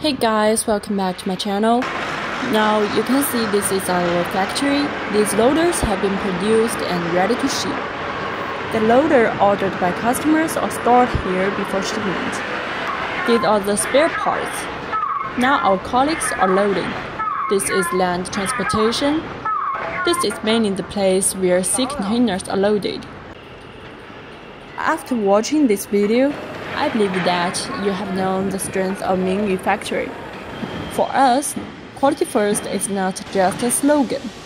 Hey guys, welcome back to my channel. Now you can see this is our factory. These loaders have been produced and ready to ship. The loader ordered by customers are stored here before shipment. These are the spare parts. Now our colleagues are loading. This is land transportation. This is mainly the place where sea containers are loaded. After watching this video, I believe that you have known the strength of manufacturing. For us, quality first is not just a slogan.